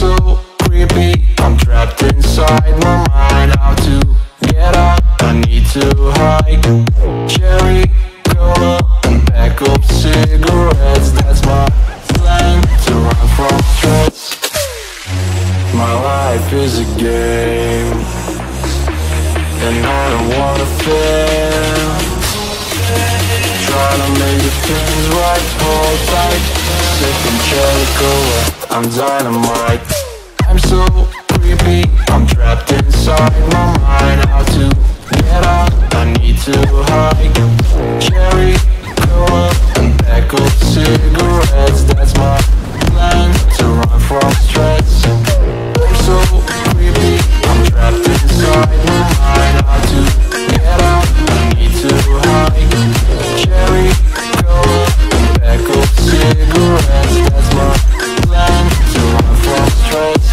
so creepy, I'm trapped inside my mind. How to get out, I need to hide. Cherry cola and pack up cigarettes. That's my plan to run from stress. My life is a game, and I don't wanna fail. Try to make the things right, hold tight. Sipping cherry cola, I'm dynamite. I'm so creepy, I'm trapped inside my mind. How to get out, I need to hide. Cherry cola and pack of cigarettes. That's my plan to run from stress. I'm so creepy, I'm trapped inside my mind. How to get out, I need to hide. Cherry cola and pack of cigarettes. That's my plan to run from stress.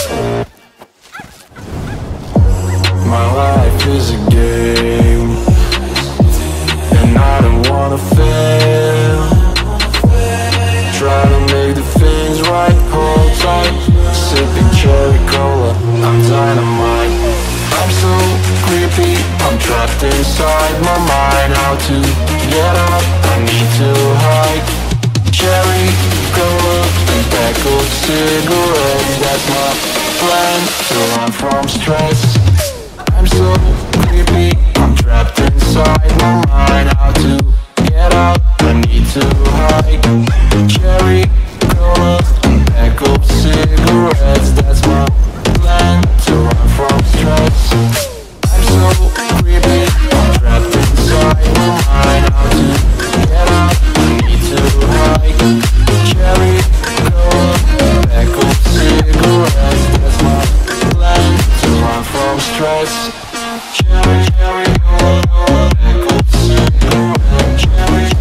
My life is a game, and I don't wanna fail. Try to make the things right, hold tight. Sipping cherry cola, I'm dynamite. I'm so creepy, I'm trapped inside my mind. How to get out, I need to hide. Cherry cola and pack of cigarettes. That's my plan to run from stress. I'm so creepy, I'm trapped inside my mind. How to get out, I need to hide. Cherry cola and pack of cigarettes. That's my plan to run from stress. I'm so creepy, I'm trapped inside my mind. How to get out, I need to hide. Cherry cola and pack of cigarettes. That's my plan to run from stress. Cherry cola, pack of cigarettes. Cherry